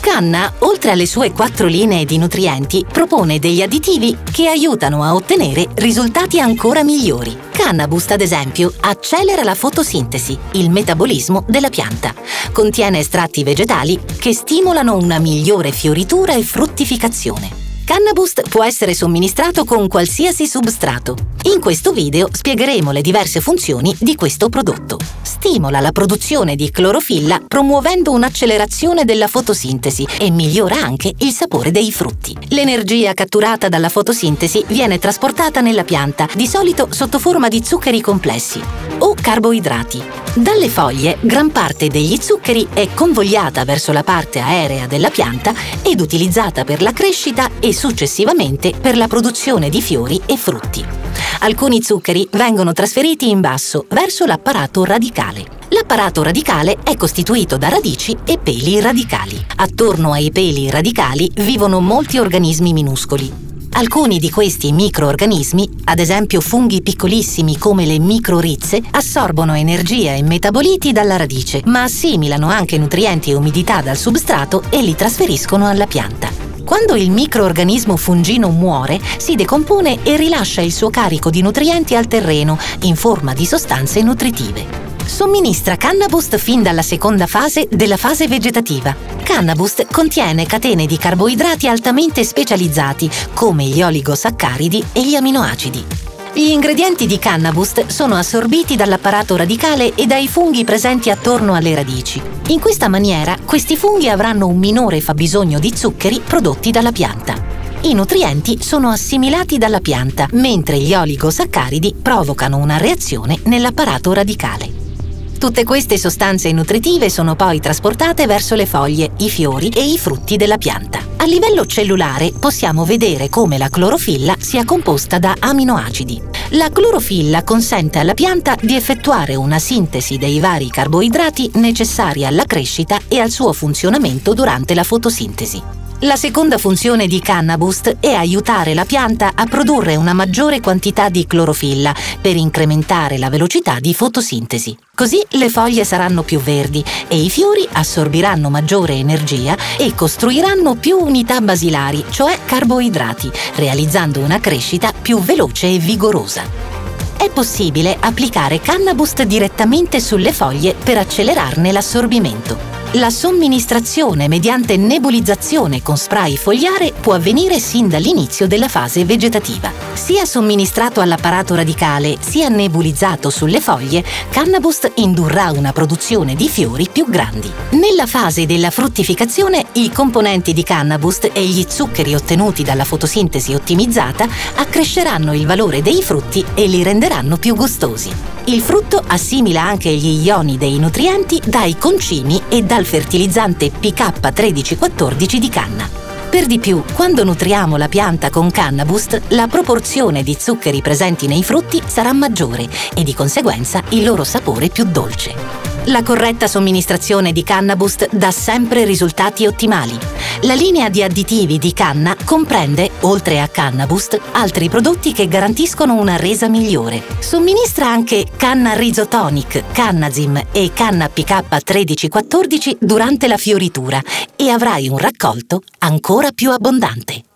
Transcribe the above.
Canna, oltre alle sue 4 linee di nutrienti, propone degli additivi che aiutano a ottenere risultati ancora migliori. Cannaboost, ad esempio, accelera la fotosintesi, il metabolismo della pianta. Contiene estratti vegetali che stimolano una migliore fioritura e fruttificazione. Cannaboost può essere somministrato con qualsiasi substrato. In questo video spiegheremo le diverse funzioni di questo prodotto. Stimola la produzione di clorofilla promuovendo un'accelerazione della fotosintesi e migliora anche il sapore dei frutti. L'energia catturata dalla fotosintesi viene trasportata nella pianta, di solito sotto forma di zuccheri complessi o carboidrati. Dalle foglie, gran parte degli zuccheri è convogliata verso la parte aerea della pianta ed utilizzata per la crescita e successivamente per la produzione di fiori e frutti. Alcuni zuccheri vengono trasferiti in basso, verso l'apparato radicale. L'apparato radicale è costituito da radici e peli radicali. Attorno ai peli radicali vivono molti organismi minuscoli. Alcuni di questi microorganismi, ad esempio funghi piccolissimi come le microrizze, assorbono energia e metaboliti dalla radice, ma assimilano anche nutrienti e umidità dal substrato e li trasferiscono alla pianta. Quando il microorganismo fungino muore, si decompone e rilascia il suo carico di nutrienti al terreno in forma di sostanze nutritive. Somministra Cannaboost fin dalla seconda fase della fase vegetativa. Cannaboost contiene catene di carboidrati altamente specializzati, come gli oligosaccaridi e gli aminoacidi. Gli ingredienti di Cannaboost sono assorbiti dall'apparato radicale e dai funghi presenti attorno alle radici. In questa maniera, questi funghi avranno un minore fabbisogno di zuccheri prodotti dalla pianta. I nutrienti sono assimilati dalla pianta, mentre gli oligosaccaridi provocano una reazione nell'apparato radicale. Tutte queste sostanze nutritive sono poi trasportate verso le foglie, i fiori e i frutti della pianta. A livello cellulare possiamo vedere come la clorofilla sia composta da aminoacidi. La clorofilla consente alla pianta di effettuare una sintesi dei vari carboidrati necessari alla crescita e al suo funzionamento durante la fotosintesi. La seconda funzione di Cannaboost è aiutare la pianta a produrre una maggiore quantità di clorofilla per incrementare la velocità di fotosintesi. Così le foglie saranno più verdi e i fiori assorbiranno maggiore energia e costruiranno più unità basilari, cioè carboidrati, realizzando una crescita più veloce e vigorosa. È possibile applicare Cannaboost direttamente sulle foglie per accelerarne l'assorbimento. La somministrazione mediante nebulizzazione con spray fogliare può avvenire sin dall'inizio della fase vegetativa. Sia somministrato all'apparato radicale, sia nebulizzato sulle foglie, Cannaboost indurrà una produzione di fiori più grandi. Nella fase della fruttificazione, i componenti di Cannaboost e gli zuccheri ottenuti dalla fotosintesi ottimizzata accresceranno il valore dei frutti e li renderanno più gustosi. Il frutto assimila anche gli ioni dei nutrienti dai concimi e dal fertilizzante pK1314 di canna. Per di più, quando nutriamo la pianta con Cannaboost, la proporzione di zuccheri presenti nei frutti sarà maggiore e di conseguenza il loro sapore più dolce. La corretta somministrazione di Cannaboost dà sempre risultati ottimali. La linea di additivi di Canna comprende, oltre a Cannaboost, altri prodotti che garantiscono una resa migliore. Somministra anche Canna Rhizotonic, Cannazim e Canna PK1314 durante la fioritura e avrai un raccolto ancora più abbondante.